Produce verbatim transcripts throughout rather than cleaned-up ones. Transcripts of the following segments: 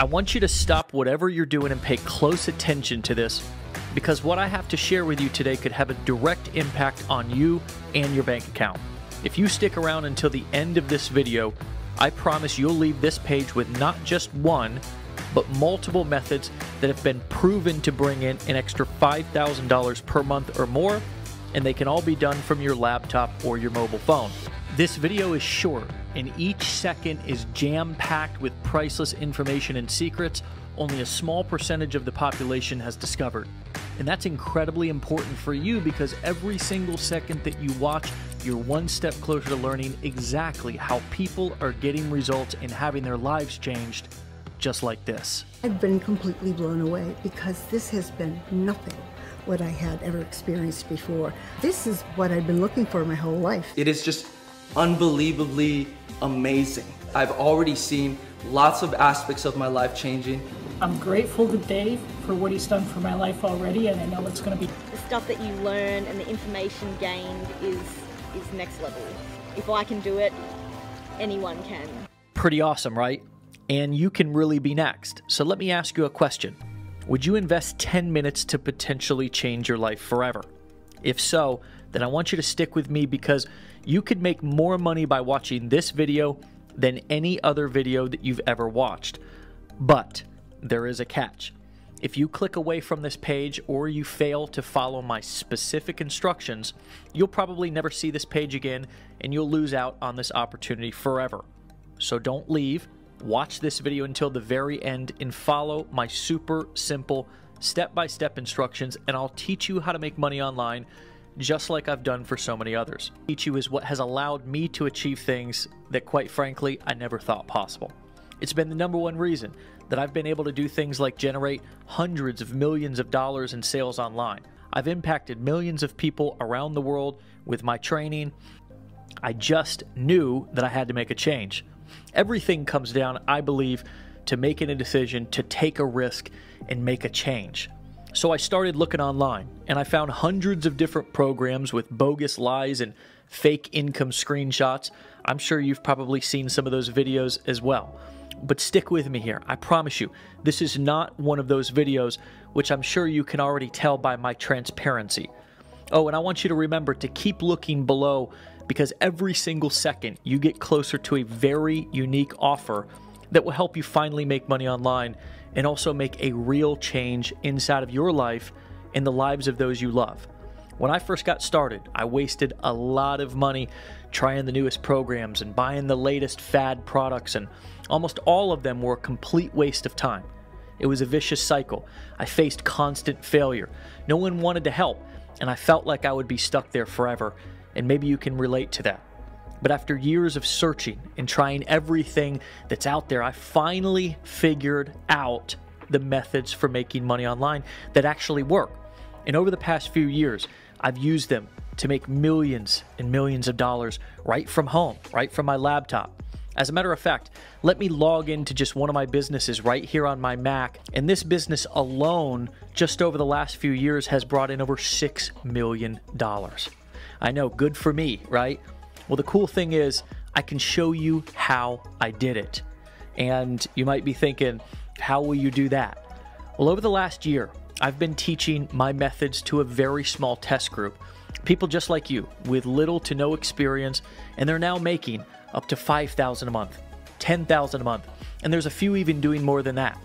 I want you to stop whatever you're doing and pay close attention to this, because what I have to share with you today could have a direct impact on you and your bank account. If you stick around until the end of this video, I promise you'll leave this page with not just one, but multiple methods that have been proven to bring in an extra five thousand dollars per month or more, and they can all be done from your laptop or your mobile phone. This video is short, and each second is jam-packed with priceless information and secrets only a small percentage of the population has discovered. And that's incredibly important for you, because every single second that you watch, you're one step closer to learning exactly how people are getting results and having their lives changed just like this. I've been completely blown away, because this has been nothing what I had ever experienced before. This is what I've been looking for my whole life. It is just unbelievably amazing. I've already seen lots of aspects of my life changing. I'm grateful to Dave for what he's done for my life already, and I know it's going to be... The stuff that you learn and the information gained is, is next level. If I can do it, anyone can. Pretty awesome, right? And you can really be next. So let me ask you a question. Would you invest ten minutes to potentially change your life forever? If so, then I want you to stick with me, because you could make more money by watching this video than any other video that you've ever watched. But there is a catch. If you click away from this page, or you fail to follow my specific instructions, you'll probably never see this page again, and you'll lose out on this opportunity forever. So don't leave. Watch this video until the very end and follow my super simple step-by-step instructions, and I'll teach you how to make money online just like I've done for so many others. Teach you is what has allowed me to achieve things that, quite frankly, I never thought possible. It's been the number one reason that I've been able to do things like generate hundreds of millions of dollars in sales online. I've impacted millions of people around the world with my training. I just knew that I had to make a change. Everything comes down, I believe, to making a decision to take a risk and make a change. So I started looking online, and I found hundreds of different programs with bogus lies and fake income screenshots. I'm sure you've probably seen some of those videos as well. But stick with me here. I promise you, this is not one of those videos, which I'm sure you can already tell by my transparency. Oh, and I want you to remember to keep looking below, because every single second you get closer to a very unique offer that will help you finally make money online and also make a real change inside of your life and the lives of those you love. When I first got started, I wasted a lot of money trying the newest programs and buying the latest fad products, and almost all of them were a complete waste of time. It was a vicious cycle. I faced constant failure. No one wanted to help, and I felt like I would be stuck there forever, and maybe you can relate to that. But after years of searching and trying everything that's out there, I finally figured out the methods for making money online that actually work. And over the past few years, I've used them to make millions and millions of dollars right from home, right from my laptop. As a matter of fact, let me log into just one of my businesses right here on my Mac, and this business alone, just over the last few years, has brought in over six million dollars. I know, good for me, right? Well, the cool thing is I can show you how I did it. And you might be thinking, how will you do that? Well, over the last year, I've been teaching my methods to a very small test group, people just like you with little to no experience, and they're now making up to five thousand dollars a month, ten thousand dollars a month, and there's a few even doing more than that.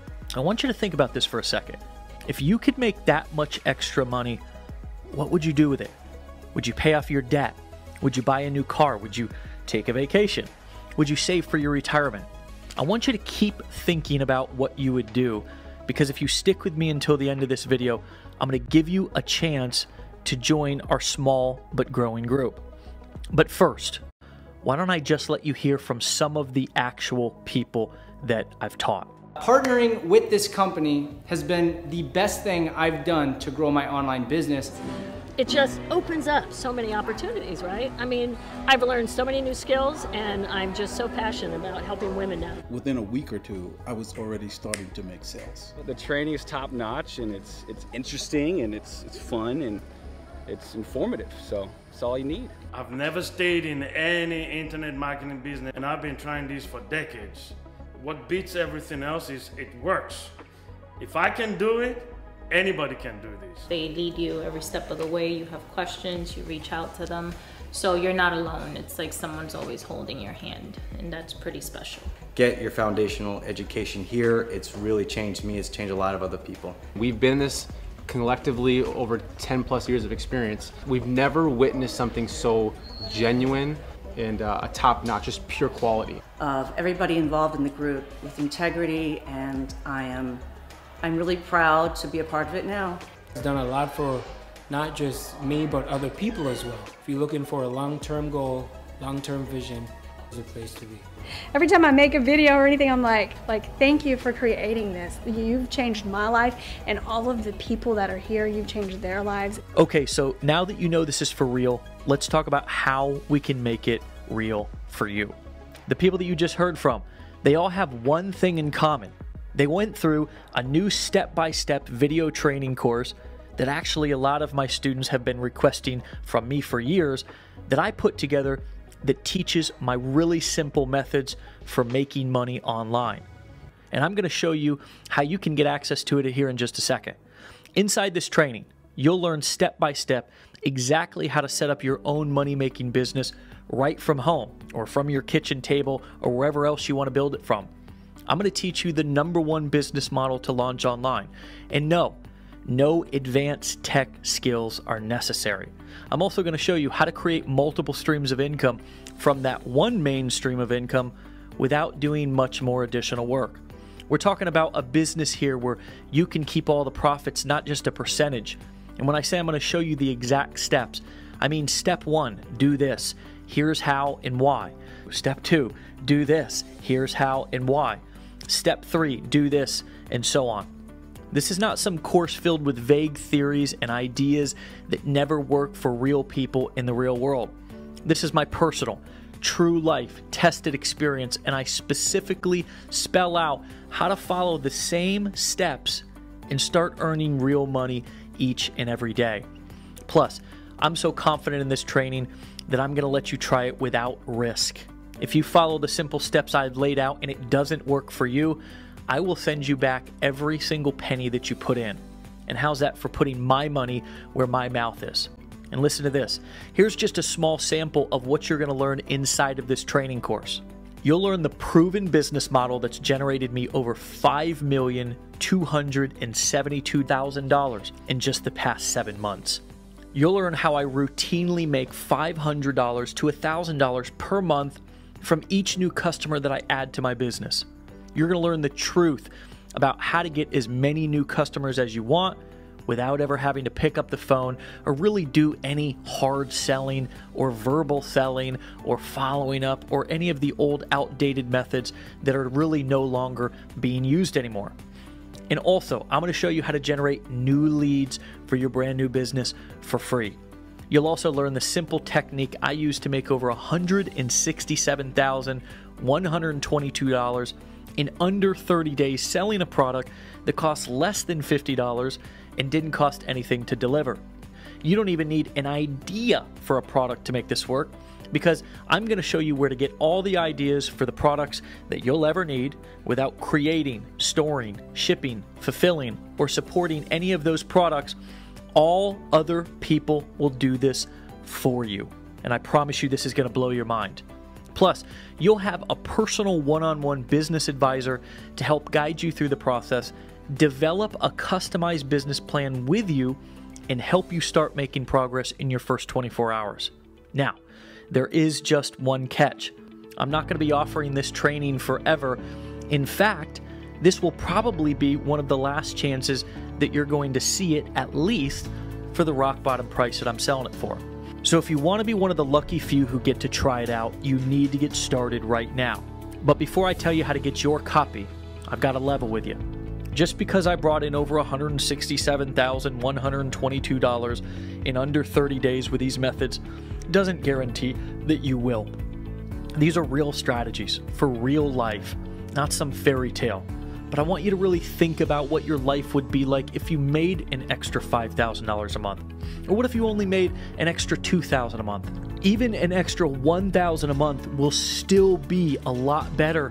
I want you to think about this for a second. If you could make that much extra money, what would you do with it? Would you pay off your debt? Would you buy a new car? Would you take a vacation? Would you save for your retirement? I want you to keep thinking about what you would do, because if you stick with me until the end of this video, I'm going to give you a chance to join our small but growing group. But first, why don't I just let you hear from some of the actual people that I've taught. Partnering with this company has been the best thing I've done to grow my online business. It just opens up so many opportunities, right? I mean, I've learned so many new skills, and I'm just so passionate about helping women now. Within a week or two, I was already starting to make sales. The training is top notch, and it's it's interesting, and it's it's fun, and it's informative, so it's all you need. I've never stayed in any internet marketing business, and I've been trying this for decades. what beats everything else is it works. If I can do it, anybody can do this. They lead you every step of the way. You have questions, you reach out to them. So you're not alone. It's like someone's always holding your hand, and that's pretty special. Get your foundational education here. It's really changed me. It's changed a lot of other people. We've been in this collectively over ten plus years of experience. We've never witnessed something so genuine and uh, a top-notch, just pure quality. Of everybody involved in the group with integrity, and I am I'm really proud to be a part of it now. It's done a lot for not just me, but other people as well. If you're looking for a long-term goal, long-term vision, it's a place to be. Every time I make a video or anything, I'm like, like, thank you for creating this. You've changed my life, and all of the people that are here, you've changed their lives. Okay, so now that you know this is for real, let's talk about how we can make it real for you. The people that you just heard from, they all have one thing in common. They went through a new step-by-step video training course that actually a lot of my students have been requesting from me for years, that I put together that teaches my really simple methods for making money online. And I'm going to show you how you can get access to it here in just a second. Inside this training, you'll learn step by step exactly how to set up your own money-making business right from home or from your kitchen table or wherever else you want to build it from. I'm going to teach you the number one business model to launch online. And no, no advanced tech skills are necessary. I'm also going to show you how to create multiple streams of income from that one main stream of income without doing much more additional work. We're talking about a business here where you can keep all the profits, not just a percentage. And when I say I'm going to show you the exact steps, I mean step one, do this. Here's how and why. Step two, do this. Here's how and why. Step three, do this, and so on. This is not some course filled with vague theories and ideas that never work for real people in the real world. This is my personal, true life, tested experience, and I specifically spell out how to follow the same steps and start earning real money each and every day. Plus, I'm so confident in this training that I'm going to let you try it without risk. If you follow the simple steps I've laid out and it doesn't work for you, I will send you back every single penny that you put in. And how's that for putting my money where my mouth is? And listen to this. Here's just a small sample of what you're going to learn inside of this training course. You'll learn the proven business model that's generated me over five million two hundred seventy-two thousand dollars in just the past seven months. You'll learn how I routinely make five hundred dollars to one thousand dollars per month from each new customer that I add to my business. You're going to learn the truth about how to get as many new customers as you want without ever having to pick up the phone or really do any hard selling or verbal selling or following up or any of the old outdated methods that are really no longer being used anymore. And also, I'm going to show you how to generate new leads for your brand new business for free. You'll also learn the simple technique I use to make over one hundred sixty-seven thousand one hundred twenty-two dollars in under thirty days selling a product that costs less than fifty dollars and didn't cost anything to deliver. You don't even need an idea for a product to make this work, because I'm going to show you where to get all the ideas for the products that you'll ever need without creating, storing, shipping, fulfilling, or supporting any of those products. All other people will do this for you. And I promise you this is going to blow your mind. Plus, you'll have a personal one-on-one business advisor to help guide you through the process, develop a customized business plan with you, and help you start making progress in your first twenty-four hours. Now, there is just one catch. I'm not going to be offering this training forever. In fact, this will probably be one of the last chances that you're going to see it, at least for the rock bottom price that I'm selling it for. So if you want to be one of the lucky few who get to try it out, you need to get started right now. But before I tell you how to get your copy, I've got to level with you. Just because I brought in over one hundred sixty-seven thousand one hundred twenty-two dollars in under thirty days with these methods doesn't guarantee that you will. These are real strategies for real life, not some fairy tale. But I want you to really think about what your life would be like if you made an extra five thousand dollars a month. Or what if you only made an extra two thousand dollars a month? Even an extra one thousand dollars a month will still be a lot better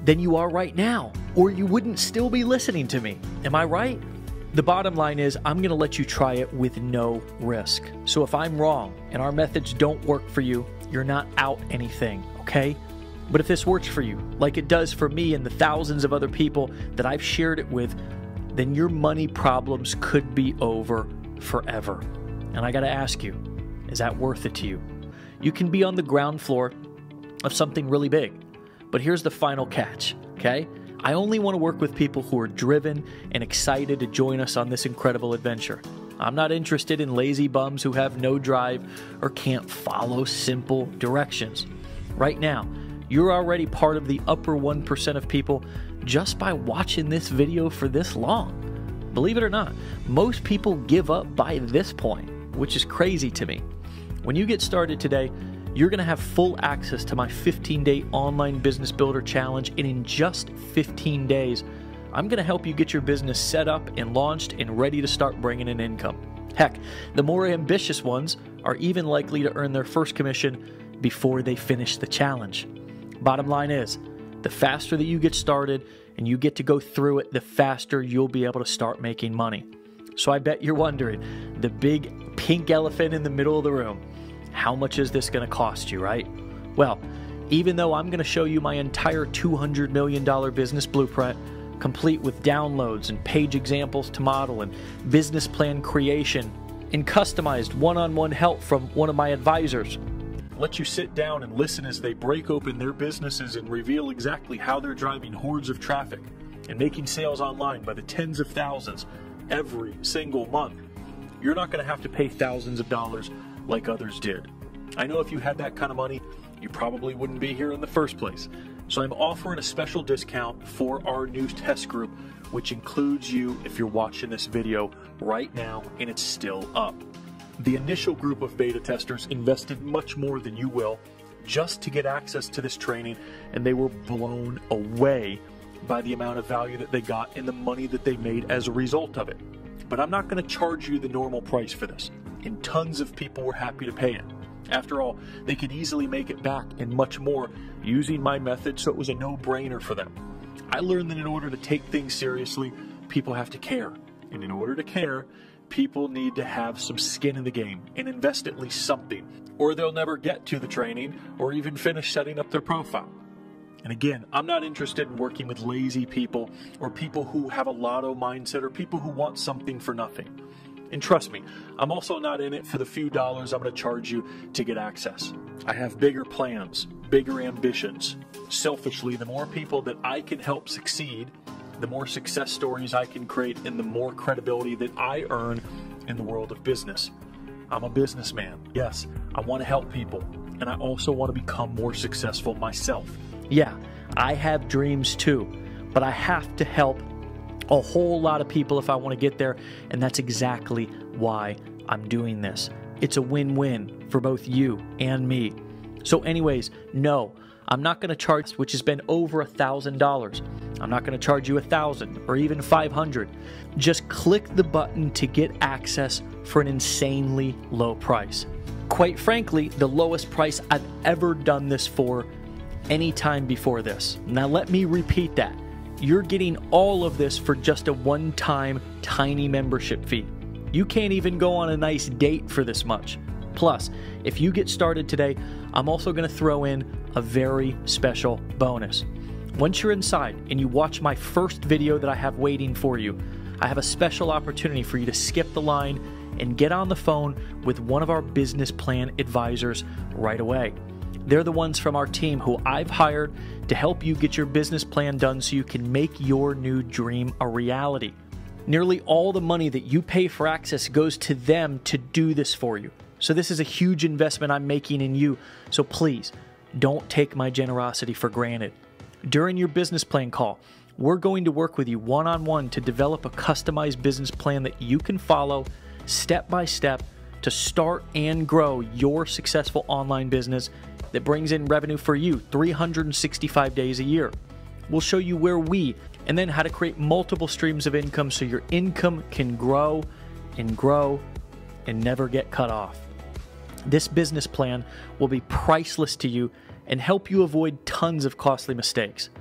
than you are right now, or you wouldn't still be listening to me. Am I right? The bottom line is I'm going to let you try it with no risk. So if I'm wrong and our methods don't work for you, you're not out anything, okay? But if this works for you, like it does for me and the thousands of other people that I've shared it with, then your money problems could be over forever. And I got to ask you, is that worth it to you? You can be on the ground floor of something really big, but here's the final catch, okay? I only want to work with people who are driven and excited to join us on this incredible adventure. I'm not interested in lazy bums who have no drive or can't follow simple directions. Right now, you're already part of the upper one percent of people just by watching this video for this long. Believe it or not, most people give up by this point, which is crazy to me. When you get started today, you're going to have full access to my fifteen day online business builder challenge, and in just fifteen days, I'm going to help you get your business set up and launched and ready to start bringing in income. Heck, the more ambitious ones are even likely to earn their first commission before they finish the challenge. Bottom line is, the faster that you get started and you get to go through it, the faster you'll be able to start making money. So I bet you're wondering, the big pink elephant in the middle of the room, how much is this going to cost you, right? Well, even though I'm going to show you my entire two hundred million dollar business blueprint, complete with downloads and page examples to model and business plan creation and customized one-on-one help from one of my advisors, let you sit down and listen as they break open their businesses and reveal exactly how they're driving hordes of traffic and making sales online by the tens of thousands every single month. You're not going to have to pay thousands of dollars like others did. I know if you had that kind of money, you probably wouldn't be here in the first place. So I'm offering a special discount for our new test group, which includes you if you're watching this video right now and it's still up. The initial group of beta testers invested much more than you will just to get access to this training, and they were blown away by the amount of value that they got and the money that they made as a result of it. But I'm not going to charge you the normal price for this, and tons of people were happy to pay it. After all, they could easily make it back and much more using my method, so it was a no-brainer for them. I learned that in order to take things seriously, people have to care. And in order to care, people need to have some skin in the game and invest at least something, or they'll never get to the training or even finish setting up their profile. And again, I'm not interested in working with lazy people or people who have a lotto mindset or people who want something for nothing. And trust me, I'm also not in it for the few dollars I'm going to charge you to get access. I have bigger plans, bigger ambitions. Selfishly, the more people that I can help succeed, the more success stories I can create, and the more credibility that I earn in the world of business. I'm a businessman. Yes, I want to help people, and I also want to become more successful myself. Yeah, I have dreams too, but I have to help a whole lot of people if I want to get there, and that's exactly why I'm doing this. It's a win-win for both you and me. So anyways, no, I'm not going to charge, which has been over a thousand dollars. I'm not going to charge you a thousand or even five hundred. Just click the button to get access for an insanely low price. Quite frankly, the lowest price I've ever done this for any time before this. Now let me repeat that. You're getting all of this for just a one-time tiny membership fee. You can't even go on a nice date for this much. Plus, if you get started today, I'm also going to throw in a very special bonus. Once you're inside and you watch my first video that I have waiting for you, I have a special opportunity for you to skip the line and get on the phone with one of our business plan advisors right away. They're the ones from our team who I've hired to help you get your business plan done so you can make your new dream a reality. Nearly all the money that you pay for access goes to them to do this for you. So this is a huge investment I'm making in you. So please, don't take my generosity for granted. During your business plan call, we're going to work with you one-on-one to develop a customized business plan that you can follow step by step to start and grow your successful online business that brings in revenue for you three hundred sixty-five days a year. We'll show you where we, and then how to create multiple streams of income so your income can grow and grow and never get cut off. This business plan will be priceless to you and help you avoid tons of costly mistakes.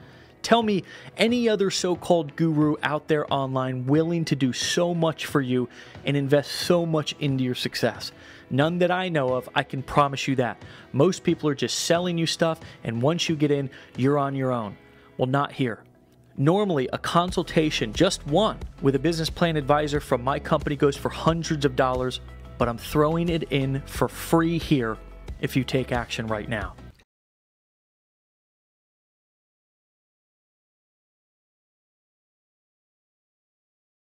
Tell me any other so-called guru out there online willing to do so much for you and invest so much into your success. None that I know of, I can promise you that. Most people are just selling you stuff, and once you get in, you're on your own. Well, not here. Normally, a consultation, just one, with a business plan advisor from my company goes for hundreds of dollars, but I'm throwing it in for free here if you take action right now.